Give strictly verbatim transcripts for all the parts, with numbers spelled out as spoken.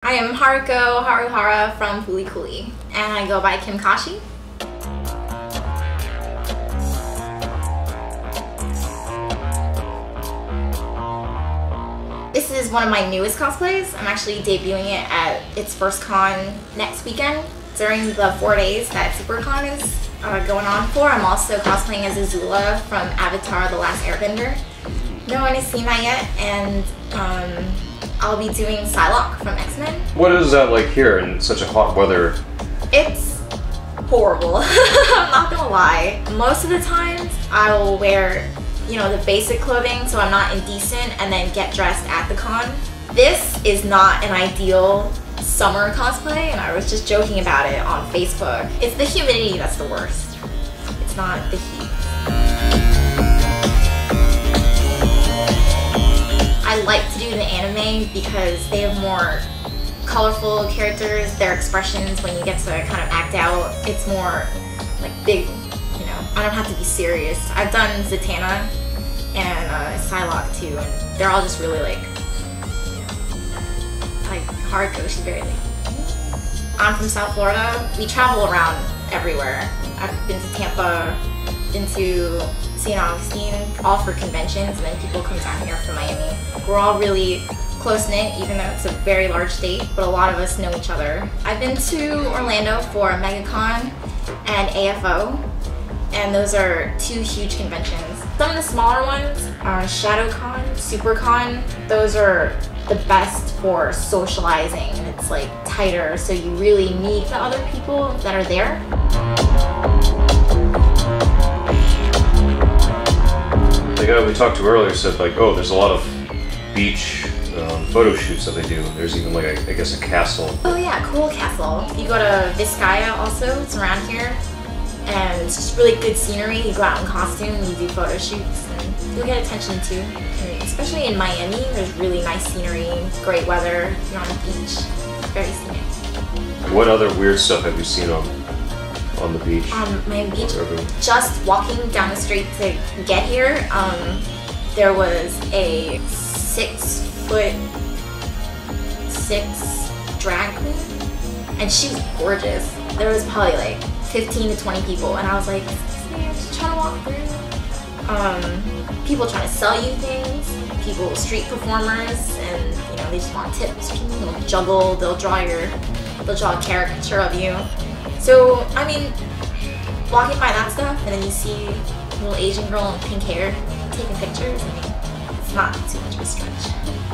I am Haruko Haruhara from Fooly Cooly, and I go by Kimkashi. This is one of my newest cosplays. I'm actually debuting it at its first con next weekend during the four days that SuperCon is uh, going on for. I'm also cosplaying as Azula from Avatar: The Last Airbender. No one has seen that yet, and um, I'll be doing Psylab from X-Men. What is that like here in such a hot weather? It's horrible. I'm not gonna lie. Most of the times I will wear, you know, the basic clothing so I'm not indecent and then get dressed at the con. This is not an ideal summer cosplay, and I was just joking about it on Facebook. It's the humidity that's the worst. It's not the heat. I like to do the anime because they have more colorful characters, their expressions when you get to kind of act out. It's more like big, you know, I don't have to be serious. I've done Zatanna and uh, Psylab too, and they're all just really like, you know, like Haruko, she's very like, I'm from South Florida. We travel around everywhere. I've been to Tampa, been to Saint Augustine, all for conventions, and then people come down here from Miami. We're all really close-knit, even though it's a very large state, but a lot of us know each other. I've been to Orlando for MegaCon and A F O, and those are two huge conventions. Some of the smaller ones are ShadowCon, SuperCon. Those are the best for socializing. It's like tighter, so you really meet the other people that are there. The guy we talked to earlier said like, oh, there's a lot of beach um, photo shoots that they do. There's even like, a, I guess, a castle. Oh yeah, cool castle. You go to Vizcaya also, it's around here. And it's just really good scenery. You go out in costume and you do photo shoots, and you'll get attention too. And especially in Miami, there's really nice scenery, great weather, you're on the beach, very scenic. What other weird stuff have you seen on on the beach? On Miami Beach, just walking down the street to get here, um, there was a six foot six drag queen, and she was gorgeous. There was probably like fifteen to twenty people, and I was like, I'm just trying to walk through. Um, people trying to sell you things, people, street performers, and you know, they just want tips. They'll juggle, they'll draw your, they'll draw a caricature of you. So, I mean, walking by that stuff, and then you see a little Asian girl in pink hair taking pictures, I mean, it's not too much of a stretch.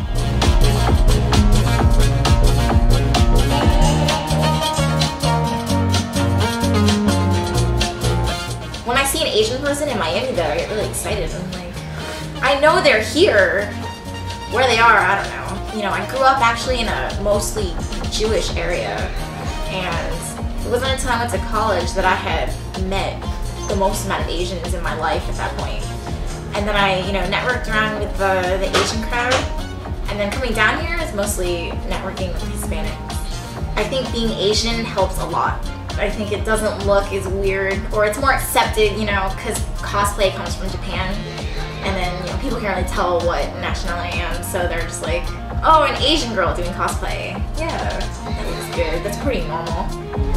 When I see an Asian person in Miami though, I get really excited. I'm like, I know they're here. Where they are, I don't know. You know, I grew up actually in a mostly Jewish area, and it wasn't until I went to college that I had met the most amount of Asians in my life at that point. And then I, you know, networked around with the, the Asian crowd, and then coming down here is mostly networking with Hispanics. I think being Asian helps a lot. I think it doesn't look as weird, or it's more accepted, you know, because cosplay comes from Japan, and then, you know, people can't really tell what nationality I am, so they're just like, oh, an Asian girl doing cosplay. Yeah, that looks good. That's pretty normal.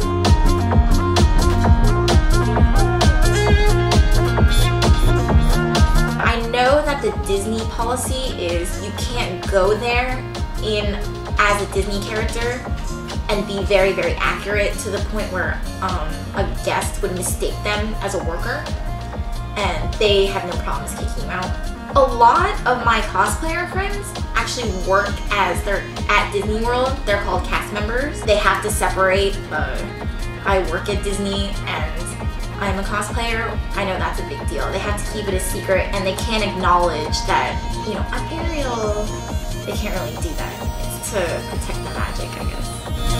I know that the Disney policy is you can't go there in as a Disney character and be very, very accurate to the point where um, a guest would mistake them as a worker, and they have no problems kicking you out. A lot of my cosplayer friends actually work as they're at Disney World. They're called cast members. They have to separate, uh, I work at Disney and I'm a cosplayer. I know that's a big deal. They have to keep it a secret, and they can't acknowledge that, you know, I'm Ariel. They can't really do that. It's to protect the magic, I guess.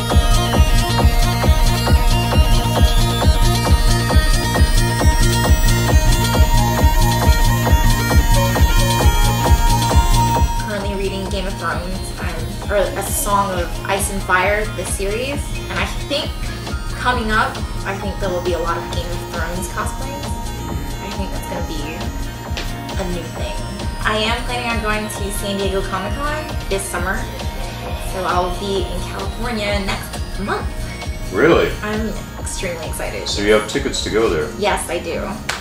Currently reading Game of Thrones, I'm, or A Song of Ice and Fire, the series, and I think coming up, I think there will be a lot of Game of Thrones cosplays. I think that's going to be a new thing. I am planning on going to San Diego Comic Con this summer, So I'll be in California next month. Really? I'm extremely excited. So you have tickets to go there? Yes, I do.